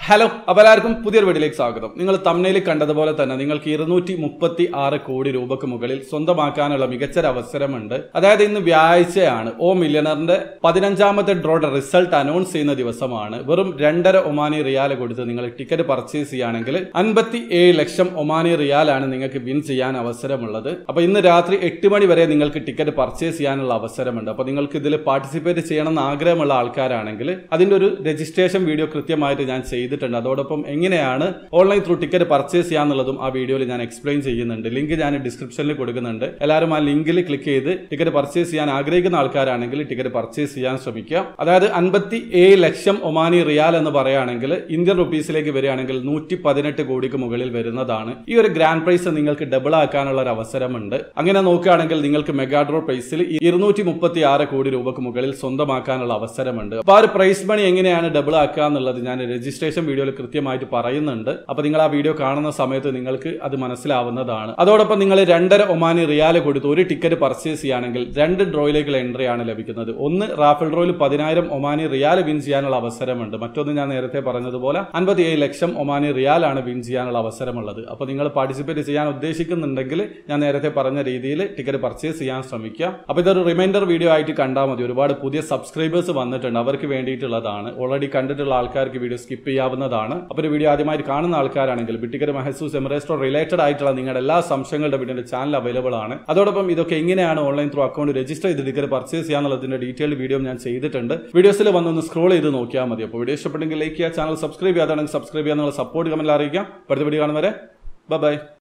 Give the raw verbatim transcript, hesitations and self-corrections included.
Hello അപ്പോൾ എല്ലാവർക്കും പുതിയൊരു വീഡിയോയിലേക്ക് സ്വാഗതം. നിങ്ങൾ തംബ്നെയിൽ കണ്ടതുപോലെ തന്നെ നിങ്ങൾക്ക് ഇരുന്നൂറ്റി മുപ്പത്തി ആറ് കോടി രൂപക്ക് മുകളിൽ സ്വന്തമാക്കാനുള്ള മികച്ചൊരു അവസരമുണ്ട്. അതായത് ഇന്ന് വ്യാഴാഴ്ചയാണ്. ഓ മില്യണറിന്റെ പതിനഞ്ചാമത്തെ ഡ്രോയുടെ റിസൾട്ട് അനൗൺസ് ചെയ്യുന്ന ദിവസമാണ്. വെറും രണ്ടര ഒമാനി റിയാൽ കൊടുത്ത് നിങ്ങൾ ടിക്കറ്റ് പർച്ചേസ് ചെയ്യുകയാണെങ്കിൽ അൻപത്തി ഏഴ് ലക്ഷം ഒമാനി റിയാലാണ് നിങ്ങൾക്ക് വിൻ ചെയ്യാൻ അവസരമുള്ളത്. അപ്പോൾ ഇന്ന് രാത്രി എട്ട് മണി വരെ നിങ്ങൾക്ക് ടിക്കറ്റ് പർച്ചേസ് ചെയ്യാനുള്ള അവസരമുണ്ട്. അപ്പോൾ നിങ്ങൾക്ക് ഇതിൽ പാർട്ടിസിപ്പേറ്റ് ചെയ്യണമെന്ന് ആഗ്രഹമുള്ള ആൾക്കാരാണെങ്കിൽ അതിന്റെ ഒരു രജിസ്ട്രേഷൻ വീഡിയോ കൃത്യമായിട്ട് ഞാൻ ചെയ്തിട്ടുണ്ട്. അതോടൊപ്പം എങ്ങനെയാണ് ഓൺലൈൻ ത്രൂ ടിക്കറ്റ് പർച്ചേസ് ചെയ്യാന്നുള്ളതും ആ വീഡിയോയിൽ ഞാൻ എക്സ്പ്ലെയിൻ ചെയ്യുന്നുണ്ട്. ലിങ്ക് ഞാൻ ഡിസ്ക്രിപ്ഷനിൽ കൊടുക്കുന്നുണ്ട്. എല്ലാവരും ആ ലിങ്കിൽ ക്ലിക്ക് ചെയ്ത് ടിക്കറ്റ് പർച്ചേസ് ചെയ്യാൻ ആഗ്രഹിക്കുന്ന ആൾക്കാരാണെങ്കിൽ ടിക്കറ്റ് പർച്ചേസ് ചെയ്യാൻ ശ്രമിക്കുക. അതായത് അൻപത്തി ഏഴ് ലക്ഷം ഒമാനി റിയാൽ എന്ന് പറയുകയാണെങ്കിൽ ഇന്ത്യൻ റുപ്പീസിലേക്ക് വരികയാണെങ്കിൽ നൂറ്റി പതിനെട്ട് കോടിക്ക് മുകളിൽ വരുന്നതാണ്. ഈ ഒരു ഗ്രാൻഡ് പ്രൈസ് നിങ്ങൾക്ക് ഡബിൾ ആക്കാനുള്ള ഒരു അവസരമുണ്ട്. അങ്ങനെ നോക്കുകയാണെങ്കിൽ നിങ്ങൾക്ക് മെഗാ ഡ്രോ പ്രൈസിൽ ഇരുന്നൂറ്റി മുപ്പത്തി ആറ് കോടി രൂപക്ക് മുകളിൽ സ്വന്തമാക്കാനുള്ള അവസരമുണ്ട്. അപ്പൊ ആ ഒരു പ്രൈസ് മണി എങ്ങനെയാണ് ഡബിൾ ആക്കുക എന്നുള്ളത് ഞാൻ രജിസ്ട്രേഷൻ വീഡിയോയിൽ കൃത്യമായിട്ട് പറയുന്നുണ്ട്. അപ്പൊ നിങ്ങൾ ആ വീഡിയോ കാണുന്ന സമയത്ത് നിങ്ങൾക്ക് അത് മനസ്സിലാവുന്നതാണ്. അതോടൊപ്പം നിങ്ങൾ രണ്ടര ഒമാനി റിയാൽ കൊടുത്ത് ഒരു ടിക്കറ്റ് പർച്ചേസ് ചെയ്യുകയാണെങ്കിൽ രണ്ട് ഡ്രോയിലേക്കുള്ള എൻട്രി ആണ് ലഭിക്കുന്നത്. ഒന്ന് റാഫൽ ഡ്രോയിൽ പതിനായിരം ഒമാനി റിയാൽ വിൻ ചെയ്യാനുള്ള അവസരമുണ്ട്. മറ്റൊന്ന് ഞാൻ നേരത്തെ പറഞ്ഞതുപോലെ അൻപത്തി ഏഴ് ലക്ഷം ഒമാനി റിയാൽ ആണ് വിൻ ചെയ്യാനുള്ള അവസരമുള്ളത്. അപ്പൊ നിങ്ങൾ പാർട്ടിസിപ്പേറ്റ് ചെയ്യാൻ ഉദ്ദേശിക്കുന്നുണ്ടെങ്കിൽ ഞാൻ നേരത്തെ പറഞ്ഞ രീതിയിൽ ടിക്കറ്റ് പർച്ചേസ് ചെയ്യാൻ ശ്രമിക്കുക. അപ്പൊ ഇതൊരു റിമൈൻഡർ വീഡിയോ ആയിട്ട് കണ്ടാൽ മതി. ഒരുപാട് പുതിയ സബ്സ്ക്രൈബേഴ്സ് വന്നിട്ടുണ്ട്. അവർക്ക് വേണ്ടിയിട്ടുള്ളതാണ്. ഓൾറെഡി കണ്ടിട്ടുള്ള ആൾക്കാർക്ക് വീഡിയോ സ്കിപ്പ് ചെയ്യാവുന്നതാണ്. അപ്പോൾ ഒരു വീഡിയോ ആദ്യമായിട്ട് കാണുന്ന ആൾക്കാരാണെങ്കിൽ ബിറ്റിക്കറ്റ് മഹസൂസ് എമറേസ്റ്റോ റിലേറ്റഡ് ആയിട്ടുള്ള നിങ്ങളുടെ എല്ലാ സംശയങ്ങളുടെ വീഡിയോ ചാനൽ അവൈലബിൾ ആണ്. അതോടൊപ്പം ഇതൊക്കെ എങ്ങനെയാണ് ഓൺലൈൻ ത്രൂ അക്കൗണ്ട് രജിസ്റ്റർ ചെയ്ത് ടിക്കറ്റ് പർച്ചേസ് ചെയ്യാന്നുള്ളതിന്റെ ഡീറ്റെയിൽ വീഡിയോ ഞാൻ ചെയ്തിട്ടുണ്ട്. വീഡിയോസിൽ വന്നൊന്ന് സ്ക്രോൾ ചെയ്ത് നോക്കിയാൽ മതി. അപ്പോൾ വീഡിയോ ഇഷ്ടപ്പെട്ടെങ്കിൽ ലൈക്ക് ചെയ്യുക, ചാനൽ സബ്സ്ക്രൈബ് ചെയ്യാതാണെങ്കിൽ സബ്സ്ക്രൈബ് ചെയ്യാനുള്ള സപ്പോർട്ട് കമന്റിൽ അറിയിക്കാം. അടുത്ത വീഡിയോ കാണുന്നവരെ ബൈ ബൈ.